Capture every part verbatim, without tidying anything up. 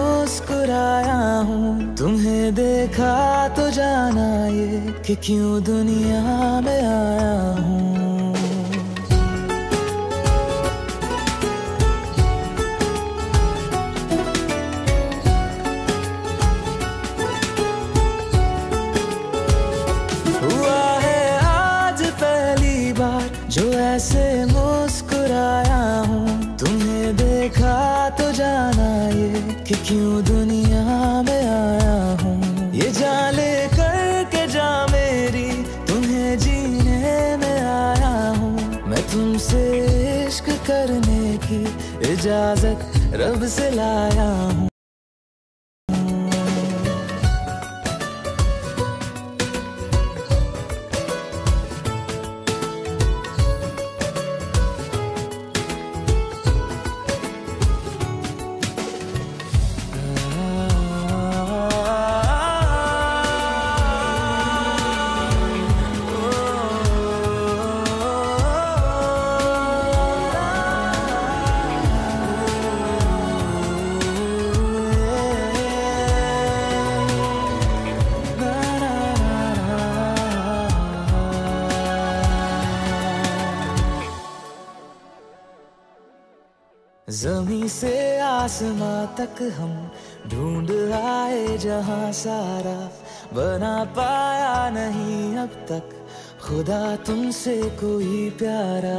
मुस्कुराया हूँ, तुम्हें देखा तो जाना ये कि क्यों दुनिया में आया हूँ। हुआ है आज पहली बार जो ऐसे मुस्कुराया हूँ, तुम्हें देखा तो जाना ये कि क्यों दुनिया में आया हूँ। ये जान ले करके जा मेरी, तुम्हें जीने में आया हूँ। मैं तुमसे इश्क करने की इजाजत रब से लाया हूँ। ज़मीं से आसमां तक हम ढूंढ आए जहां सारा, बना पाया नहीं अब तक खुदा तुमसे कोई प्यारा।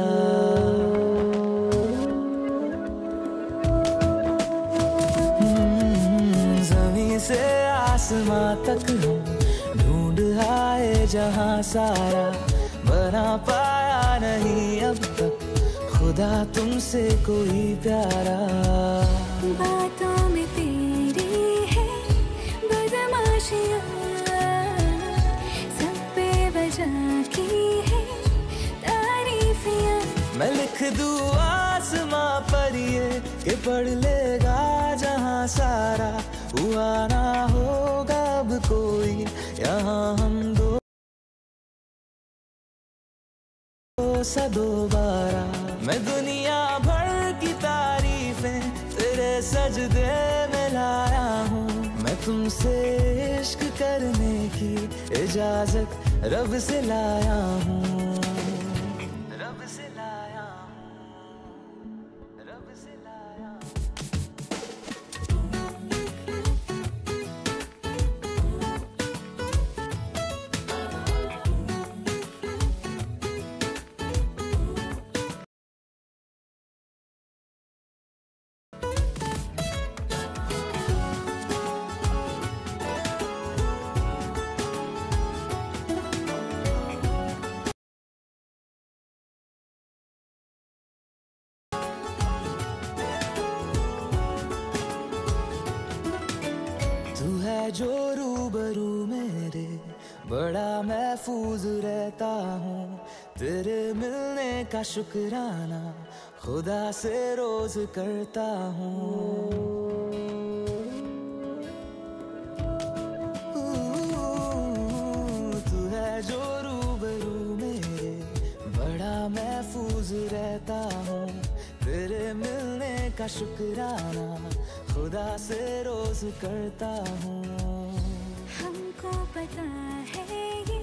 ज़मीं से आसमां तक हम ढूंढ आए जहां सारा, बना पाया नहीं अब तक खुदा तुमसे कोई प्यारा। बातों में तेरी है बदमाशियाँ, सब पे वजह की है तारीफियाँ। मैं लिख दूँ आसमां पर ये कि पढ़ लेगा जहां सारा, हुआ ना होगा अब कोई यहाँ हम दो सा दोबारा। मैं दुनिया भर की तारीफें तेरे सजदे में लाया हूँ। मैं तुमसे इश्क करने की इजाजत रब से लाया हूँ। रब से लाया हूँ, रब से लाया हूँ। तू है जो रूबरू मेरे, बड़ा महफूज रहता हूँ। तेरे मिलने का शुक्राना खुदा से रोज करता हूँ। तू है जो रूबरू मेरे, बड़ा महफूज रहता हूँ। तेरे मिलने का शुक्राना खुदा से रोज करता हूँ। हमको पता है ये